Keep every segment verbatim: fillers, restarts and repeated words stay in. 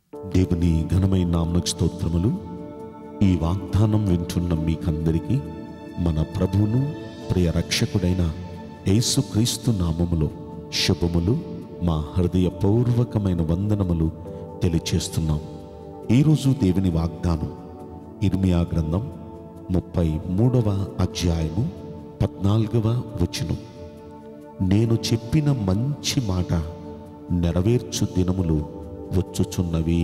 దేవుని ఘనమైన నామమునకు స్తోత్రములు. ఈ వాగ్దానం వింటున్న మీకందరికీ మన ప్రభువును ప్రియ రక్షకుడైన యేసుక్రీస్తు నామములో శుభములు, మా హృదయపూర్వకమైన వందనములు తెలియచేస్తున్నాం. ఈరోజు దేవుని వాగ్దానం ఇర్మియా గ్రంథం ముప్పై మూడవ అధ్యాయము పద్నాలుగవ వచనం. నేను చెప్పిన మంచి మాట నెరవేర్చు దినములు వచ్చుచున్నవి.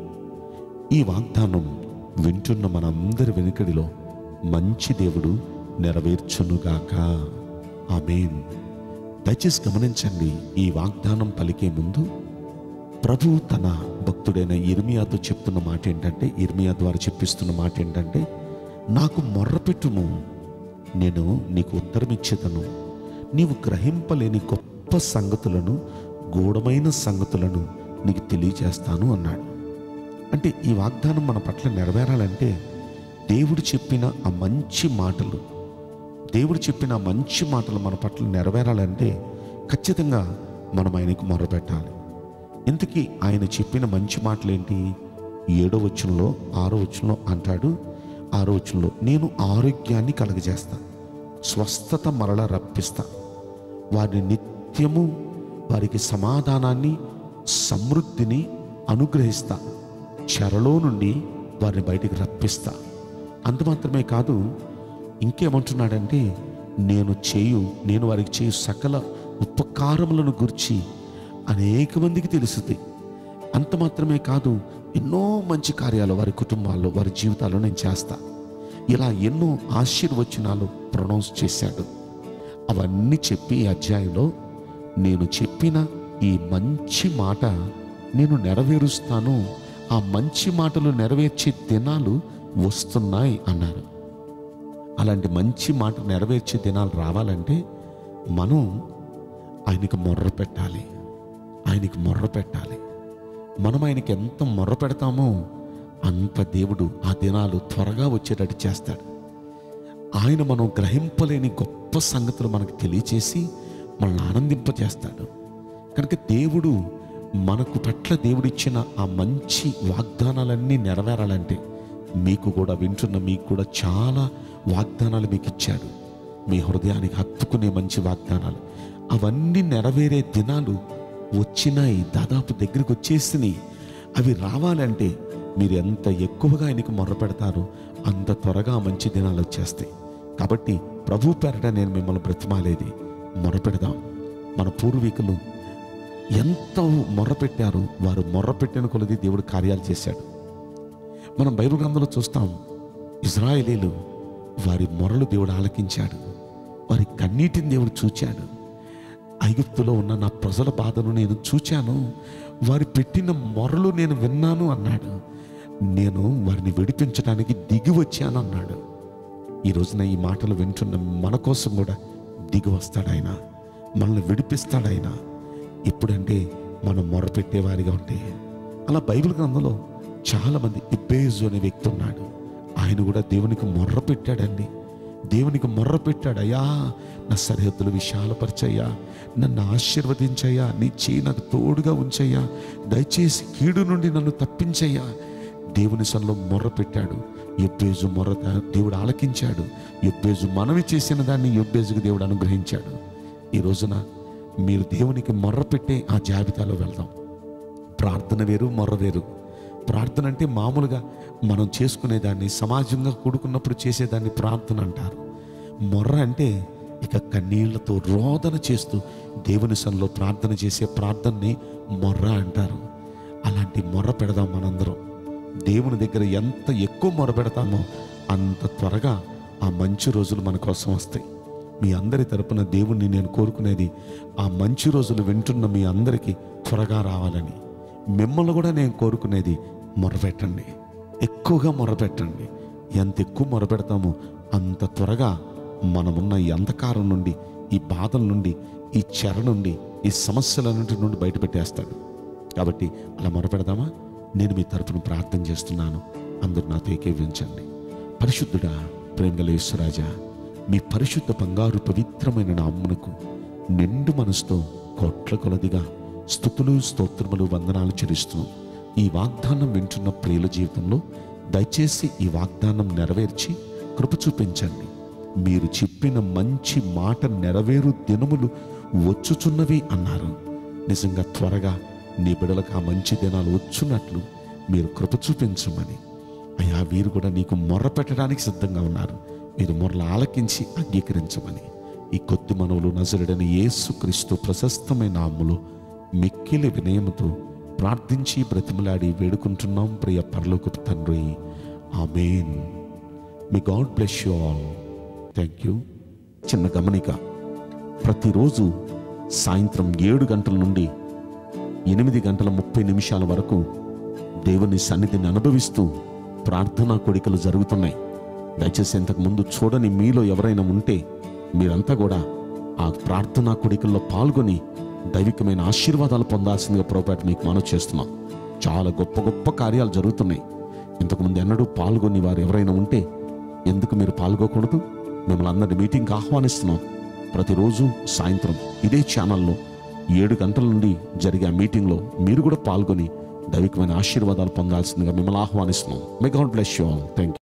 ఈ వాగ్దానం వింటున్న మనందరి వెనుకడిలో మంచి దేవుడు నెరవేర్చునుగాక. ఆమేన్. దయచేసి గమనించండి, ఈ వాగ్దానం పలికే ముందు ప్రభు తన భక్తుడైన ఇర్మియాతో చెప్తున్న మాట ఏంటంటే, ఇర్మియా ద్వారా చెప్పిస్తున్న మాట ఏంటంటే, నాకు మొర్రపెట్టుము, నేను నీకు ఉత్తరం ఇచ్చేదను, నీవు గ్రహింపలేని గొప్ప సంగతులను, గూఢమైన సంగతులను నీకు తెలియజేస్తాను అన్నాడు. అంటే ఈ వాగ్దానం మన పట్ల నెరవేరాలంటే దేవుడు చెప్పిన ఆ మంచి మాటలు దేవుడు చెప్పిన ఆ మంచి మాటలు మన పట్ల నెరవేరాలంటే ఖచ్చితంగా మనం ఆయనకు మొరపెట్టాలి. ఇంతకీ ఆయన చెప్పిన మంచి మాటలు ఏంటి? ఏడో వచనంలో ఆరో వచనంలో అంటాడు, ఆరో వచనంలో నేను ఆరోగ్యాన్ని కలుగజేస్తా, స్వస్థత మరల రప్పిస్తా, వారిని నిత్యము వారికి సమాధానాన్ని సమృద్ధిని అనుగ్రహిస్తా, చెరలో నుండి వారిని బయటికి రప్పిస్తా. అంత మాత్రమే కాదు, ఇంకేమంటున్నాడంటే నేను చేయు నేను వారికి చేయు సకల ఉపకారములను గురించి అనేక మందికి తెలుస్తుంది. అంత మాత్రమే కాదు, ఎన్నో మంచి కార్యాలు వారి కుటుంబాల్లో వారి జీవితాల్లో నేను చేస్తా. ఇలా ఎన్నో ఆశీర్వచనాలు ప్రొనౌన్స్ చేశాడు. అవన్నీ చెప్పి ఈ అధ్యాయంలో నేను చెప్పిన ఈ మంచి మాట నేను నెరవేరుస్తాను, ఆ మంచి మాటలు నెరవేర్చే దినాలు వస్తున్నాయి అన్నారు. అలాంటి మంచి మాట నెరవేర్చే దినాలు రావాలంటే మనం ఆయనకి మొర్ర పెట్టాలి. ఆయనకి మొర్ర పెట్టాలి. మనం ఆయనకి ఎంత మొర్ర పెడతామో అంత దేవుడు ఆ దినాలు త్వరగా వచ్చేటట్టు చేస్తాడు. ఆయన మనం గ్రహింపలేని గొప్ప సంగతులు మనకు తెలియచేసి మనల్ని ఆనందింపజేస్తాడు. కనుక దేవుడు మనకు పట్ల దేవుడిచ్చిన ఆ మంచి వాగ్దానాలన్నీ నెరవేరాలంటే మీకు కూడా వింటున్న మీకు కూడా చాలా వాగ్దానాలు మీకు ఇచ్చాడు. మీ హృదయానికి హత్తుకునే మంచి వాగ్దానాలు, అవన్నీ నెరవేరే దినాలు వచ్చినాయి, దాదాపు దగ్గరికి వచ్చేసినాయి. అవి రావాలంటే మీరు ఎంత ఎక్కువగా ఆయనకు మొర్ర పెడతారో అంత త్వరగా మంచి దినాలు వచ్చేస్తాయి. కాబట్టి ప్రభు పేరట నేను మిమ్మల్ని బ్రతిమాలేది, మొర్ర పెడదాం. మన పూర్వీకులు ఎంత మొర్ర పెట్టారు, వారు మొర్ర పెట్టిన కొలది దేవుడు కార్యాలు చేశాడు. మనం బైబిల్ గ్రంథంలో చూస్తాం, ఇజ్రాయేలీలు వారి మొరలు దేవుడు ఆలకించాడు, వారి కన్నీటిని దేవుడు చూచాడు. ఐగుప్తులో ఉన్న నా ప్రజల బాధను నేను చూచాను, వారి పెట్టిన మొరలు నేను విన్నాను అన్నాడు. నేను వారిని విడిపించడానికి దిగి వచ్చాను అన్నాడు. ఈ రోజున ఈ మాటలు వింటున్న మన కోసం కూడా దిగి వస్తాడు ఆయన, మనల్ని విడిపిస్తాడు ఆయన. ఇప్పుడంటే మనం మొర్ర పెట్టేవారిగా ఉంటే, అలా బైబిల్ గ్రంథంలో చాలామంది, ఇబ్బేజు అనే వ్యక్తి ఉన్నాడు, ఆయన కూడా దేవునికి మొర్ర పెట్టాడండి. దేవునికి మొర్ర పెట్టాడు, అయ్యా నా సరిహద్దులు విశాలపరచయ్యా, నన్ను ఆశీర్వదించయ్యా, నీ చేయి నాకు తోడుగా ఉంచయ్యా, దయచేసి కీడు నుండి నన్ను తప్పించయ్యా. దేవుని సన్నిధిలో మొర్ర పెట్టాడు. యొబ్బేజు మొర్ర దేవుడు ఆలకించాడు. యొబ్బేజు మనవి చేసిన దాన్ని యొబ్బేజుకు దేవుడు అనుగ్రహించాడు. ఈ రోజున మీరు దేవునికి మొర్ర పెట్టే ఆ జాబితాలో వెళ్దాం. ప్రార్థన వేరు, మొర్ర వేరు. ప్రార్థన అంటే మామూలుగా మనం చేసుకునేదాన్ని, సమాజంగా కూడుకున్నప్పుడు చేసేదాన్ని ప్రార్థన అంటారు. మొర్ర అంటే ఇక కన్నీళ్లతో రోదన చేస్తూ దేవుని సన్నిధిలో ప్రార్థన చేసే ప్రార్థనని మొర్ర అంటారు. అలాంటి మొర్ర పెడదాం మనందరం. దేవుని దగ్గర ఎంత ఎక్కువ మొర పెడతామో అంత త్వరగా ఆ మంచి రోజులు మన కోసం వస్తాయి. మీ అందరి తరపున దేవుణ్ణి నేను కోరుకునేది, ఆ మంచి రోజులు వింటున్న మీ అందరికీ త్వరగా రావాలని. మిమ్మల్ని కూడా నేను కోరుకునేది, మొరపెట్టండి, ఎక్కువగా మొరపెట్టండి. ఎంత ఎక్కువ మొరపెడతామో అంత త్వరగా మనమున్న ఈ అంధకారం నుండి, ఈ బాధల నుండి, ఈ చెర నుండి, ఈ సమస్యలన్నింటి నుండి బయటపెట్టేస్తాడు. కాబట్టి అలా మొరపెడదామా? నేను మీ తరపున ప్రార్థన చేస్తున్నాను, అందరూ నాతో ఏకీవించండి. పరిశుద్ధుడా, ప్రేమగల యేసురాజా, మీ పరిశుద్ధ బంగారు పవిత్రమైన నామమునకు నిండు మనసుతో కోట్ల కొలదిగా స్తుతులు స్తోత్రములు వందనాలు చెల్లిస్తున్నాం. ఈ వాగ్దానం వింటున్న ప్రియుల జీవితంలో దయచేసి ఈ వాగ్దానం నెరవేర్చి కృప చూపించండి. మీరు చెప్పిన మంచి మాట నెరవేరు దినములు వచ్చుచున్నవి అన్నారు. నిజంగా త్వరగా నీ బిడ్డలకు ఆ మంచి దినాలు వచ్చున్నట్లు మీరు కృప చూపించమని, అయ్యా వీరు కూడా నీకు మొర్ర పెట్టడానికి సిద్ధంగా ఉన్నారు. మీరు మొర్రలు ఆలకించి అంగీకరించమని ఈ కొద్ది మనవులు నజరుడైన యేసుక్రీస్తు ప్రశస్తమైన నామములో మిక్కిలి వినయముతో ప్రార్థించి బ్రతిమలాడి వేడుకుంటున్నాం ప్రియ పరలోకపు తండ్రి. Amen. May God bless you all. Thank you. చిన్న గమనిక, ప్రతిరోజు సాయంత్రం ఏడు గంటల నుండి ఎనిమిది గంటల ముప్పై నిమిషాల వరకు దేవుని సన్నిధిని అనుభవిస్తూ ప్రార్థనా కోడికలు జరుగుతున్నాయి. దయచేసి ఇంతకు ముందు చూడని మీలో ఎవరైనా ఉంటే మీరంతా కూడా ఆ ప్రార్థనా కోడికల్లో పాల్గొని దైవికమైన ఆశీర్వాదాలు పొందాల్సిందిగా ప్రభువుపేట మీకు మనవి చేస్తున్నాం. చాలా గొప్ప గొప్ప కార్యాలు జరుగుతున్నాయి. ఇంతకుముందు ఎన్నడూ పాల్గొని వారు ఎవరైనా ఉంటే ఎందుకు మీరు పాల్గొకూడదు? మిమ్మల్ని అందరినీ మీటింగ్కి ఆహ్వానిస్తున్నాం. ప్రతిరోజు సాయంత్రం ఇదే ఛానల్లో ఏడు గంటల నుండి జరిగే ఆ మీటింగ్లో మీరు కూడా పాల్గొని దైవికమైన ఆశీర్వాదాలు పొందాల్సిందిగా మిమ్మల్ని ఆహ్వానిస్తున్నాం. May God bless you all. Thank you.